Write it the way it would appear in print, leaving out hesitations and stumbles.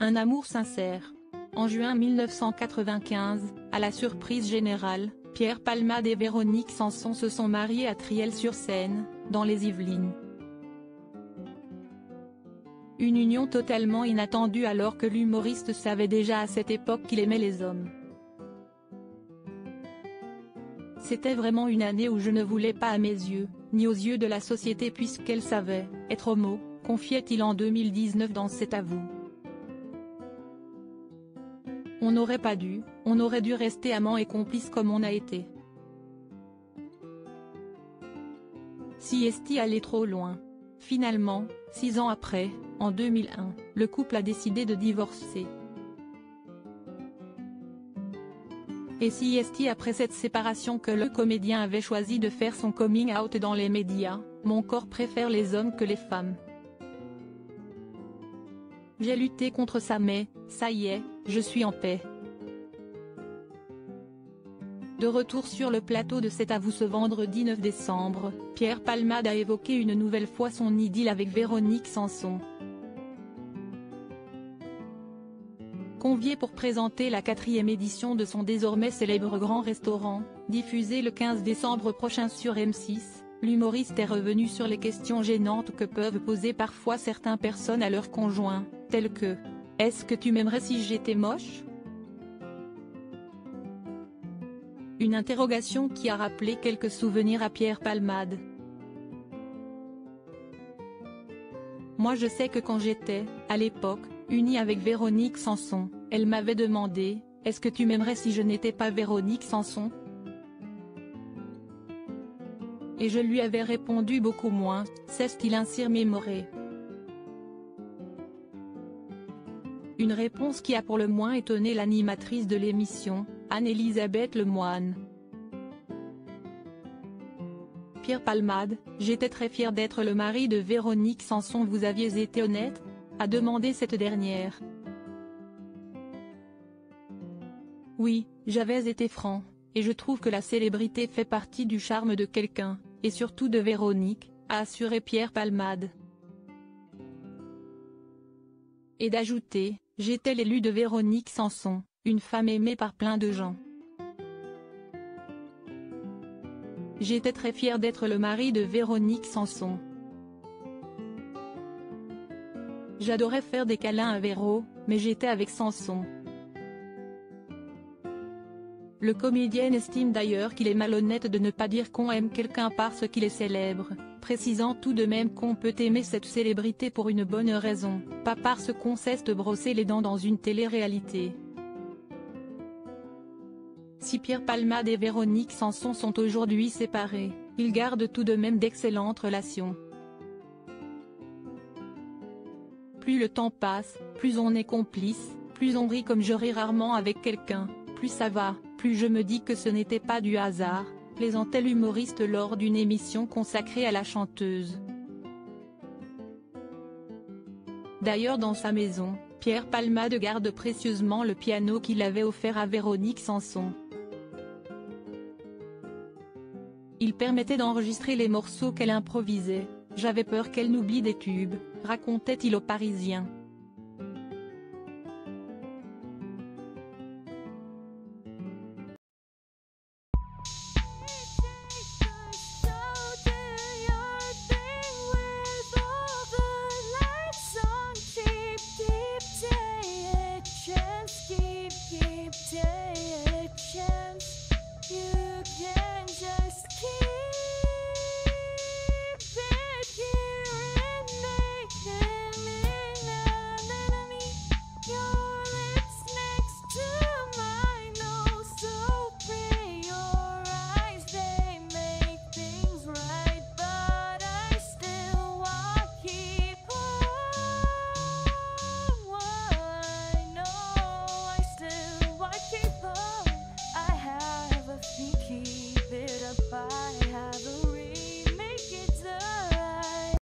Un amour sincère. En juin 1995, à la surprise générale, Pierre Palmade et Véronique Sanson se sont mariés à Triel-sur-Seine, dans les Yvelines. Une union totalement inattendue alors que l'humoriste savait déjà à cette époque qu'il aimait les hommes. C'était vraiment une année où je ne voulais pas à mes yeux, ni aux yeux de la société puisqu'elle savait être homo, confiait-il en 2019 dans cet avou. On n'aurait pas dû, on aurait dû rester amants et complices comme on a été. Si est-il allé trop loin. Finalement, 6 ans après, en 2001, le couple a décidé de divorcer. Et si est-il après cette séparation que le comédien avait choisi de faire son coming out dans les médias, mon corps préfère les hommes que les femmes. J'ai lutté contre ça mais, ça y est, je suis en paix. De retour sur le plateau de cet avou ce vendredi 9 décembre, Pierre Palmade a évoqué une nouvelle fois son idylle avec Véronique Sanson. Convié pour présenter la 4e édition de son désormais célèbre Grand Restaurant, diffusé le 15 décembre prochain sur M6, l'humoriste est revenu sur les questions gênantes que peuvent poser parfois certaines personnes à leurs conjoints, telles que « Est-ce que tu m'aimerais si j'étais moche ?» Une interrogation qui a rappelé quelques souvenirs à Pierre Palmade. Moi je sais que quand j'étais, à l'époque, unie avec Véronique Sanson, elle m'avait demandé « Est-ce que tu m'aimerais si je n'étais pas Véronique Sanson ?» Et je lui avais répondu beaucoup moins, s'est-il ainsi remémoré. Une réponse qui a pour le moins étonné l'animatrice de l'émission, Anne-Elisabeth Lemoine. Pierre Palmade, j'étais très fier d'être le mari de Véronique Sanson. Vous aviez été honnête ? A demandé cette dernière. Oui, j'avais été franc, et je trouve que la célébrité fait partie du charme de quelqu'un, et surtout de Véronique, a assuré Pierre Palmade. Et d'ajouter, j'étais l'élu de Véronique Sanson, une femme aimée par plein de gens. J'étais très fier d'être le mari de Véronique Sanson. J'adorais faire des câlins à Véro, mais j'étais avec Sanson. Le comédien estime d'ailleurs qu'il est malhonnête de ne pas dire qu'on aime quelqu'un parce qu'il est célèbre, précisant tout de même qu'on peut aimer cette célébrité pour une bonne raison, pas parce qu'on cesse de brosser les dents dans une télé-réalité. Si Pierre Palmade et Véronique Sanson sont aujourd'hui séparés, ils gardent tout de même d'excellentes relations. Plus le temps passe, plus on est complice, plus on rit comme je ris rarement avec quelqu'un, plus ça va, plus je me dis que ce n'était pas du hasard, plaisantait l'humoriste lors d'une émission consacrée à la chanteuse. D'ailleurs dans sa maison, Pierre Palmade garde précieusement le piano qu'il avait offert à Véronique Sanson. Il permettait d'enregistrer les morceaux qu'elle improvisait, j'avais peur qu'elle n'oublie des tubes, racontait-il aux Parisiens.